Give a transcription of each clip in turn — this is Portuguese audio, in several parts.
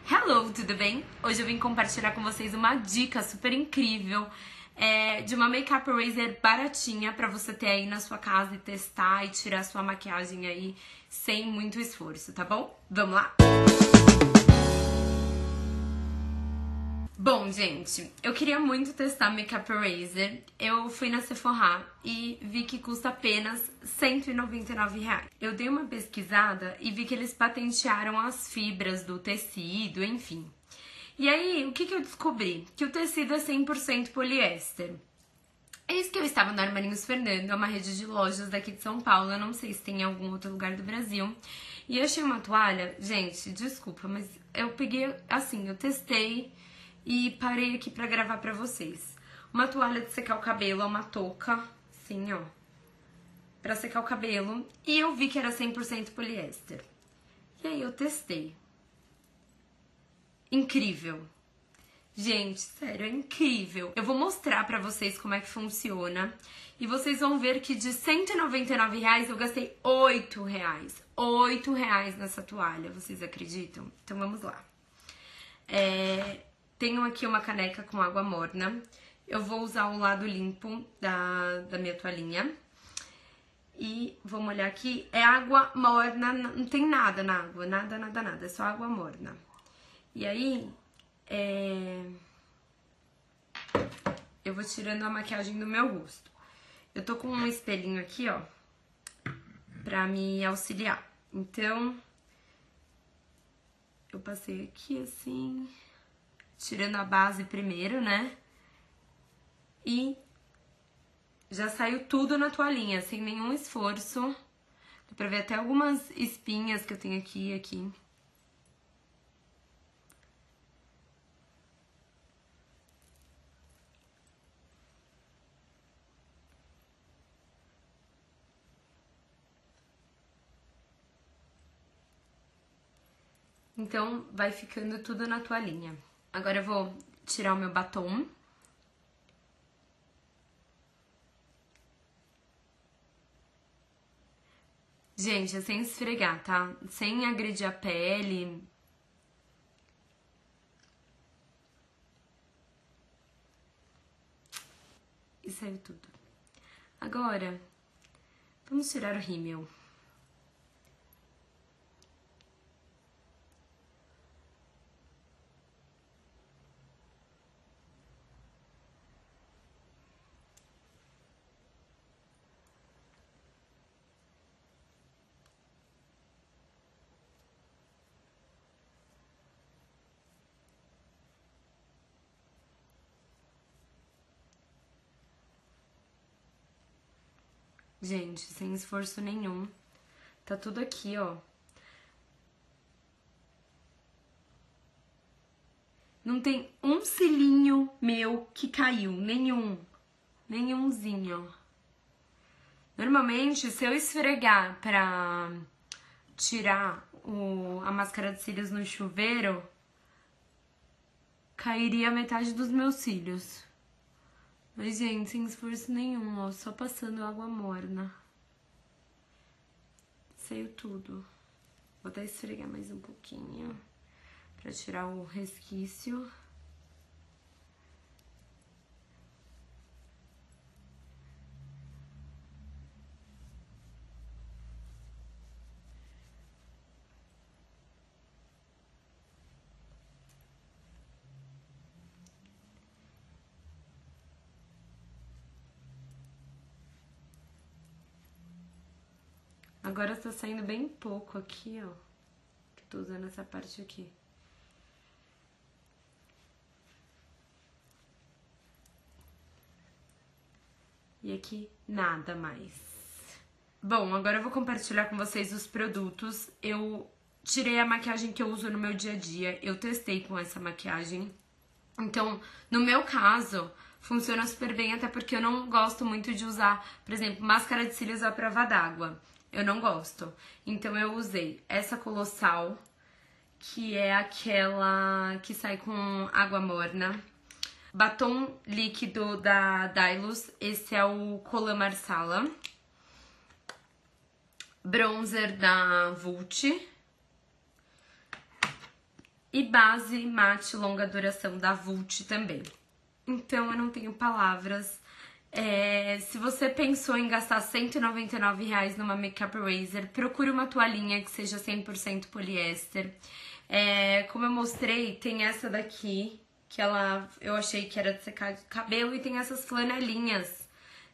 Hello, tudo bem? Hoje eu vim compartilhar com vocês uma dica super incrível de uma Makeup Eraser baratinha pra você ter aí na sua casa e testar e tirar sua maquiagem aí sem muito esforço, tá bom? Vamos lá? Bom, gente, eu queria muito testar Makeup Eraser. Eu fui na Sephora e vi que custa apenas R$199. Eu dei uma pesquisada e vi que eles patentearam as fibras do tecido, enfim. E aí, o que eu descobri? Que o tecido é 100% poliéster. Eis que eu estava no Armarinhos Fernando, é uma rede de lojas daqui de São Paulo, eu não sei se tem em algum outro lugar do Brasil. E eu achei uma toalha, gente, desculpa, mas eu peguei assim, eu testei e parei aqui pra gravar pra vocês. Uma toalha de secar o cabelo, uma touca, assim, ó, pra secar o cabelo. E eu vi que era 100% poliéster. E aí eu testei. Incrível. Gente, sério, é incrível. Eu vou mostrar pra vocês como é que funciona. E vocês vão ver que de R$199 eu gastei R$8. R$8 nessa toalha, vocês acreditam? Então vamos lá. Tenho aqui uma caneca com água morna. Eu vou usar o lado limpo da minha toalhinha. E vou molhar aqui. É água morna, não tem nada na água. Nada. É só água morna. E aí, eu vou tirando a maquiagem do meu rosto. Eu tô com um espelhinho aqui, ó, pra me auxiliar. Então, eu passei aqui assim, tirando a base primeiro, né? E já saiu tudo na toalhinha, sem nenhum esforço. Dá pra ver até algumas espinhas que eu tenho aqui. Então, vai ficando tudo na toalhinha. Agora eu vou tirar o meu batom. Gente, é sem esfregar, tá? Sem agredir a pele. E saiu tudo. Agora, vamos tirar o rímel. Gente, sem esforço nenhum. Tá tudo aqui, ó. Não tem um cilinho meu que caiu, nenhumzinho. Normalmente, se eu esfregar pra tirar a máscara de cílios no chuveiro, cairia metade dos meus cílios. Mas, gente, sem esforço nenhum, ó, só passando água morna. Saiu tudo. Vou até esfregar mais um pouquinho pra tirar o resquício. Agora tá saindo bem pouco aqui, ó. Que tô usando essa parte aqui. E aqui, nada mais. Bom, agora eu vou compartilhar com vocês os produtos. Eu tirei a maquiagem que eu uso no meu dia a dia. Eu testei com essa maquiagem. Então, no meu caso, funciona super bem, até porque eu não gosto muito de usar, por exemplo, máscara de cílios à prova d'água. Eu não gosto. Então, eu usei essa Colossal, que é aquela que sai com água morna. Batom líquido da Dylos, esse é o Cola Marsala. Bronzer da Vult. e base mate longa duração da Vult também. Então eu não tenho palavras. Se você pensou em gastar R$199 numa Makeup Eraser, procure uma toalhinha que seja 100% poliéster. Como eu mostrei, tem essa daqui, que eu achei que era de secar de cabelo, e tem essas flanelinhas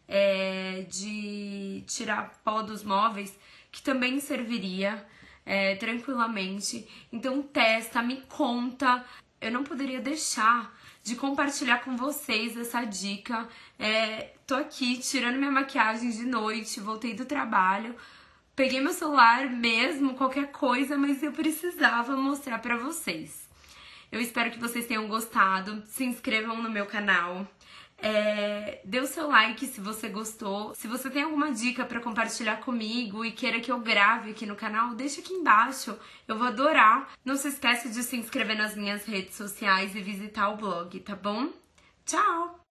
de tirar pó dos móveis, que também serviria tranquilamente. Então testa, me conta. Eu não poderia deixar de compartilhar com vocês essa dica. Tô aqui tirando minha maquiagem de noite, voltei do trabalho, peguei meu celular mesmo, qualquer coisa, mas eu precisava mostrar pra vocês. Eu espero que vocês tenham gostado, se inscrevam no meu canal, dê o seu like se você gostou. Se você tem alguma dica pra compartilhar comigo e queira que eu grave aqui no canal, deixa aqui embaixo, eu vou adorar. Não se esqueça de se inscrever nas minhas redes sociais e visitar o blog, tá bom? Tchau!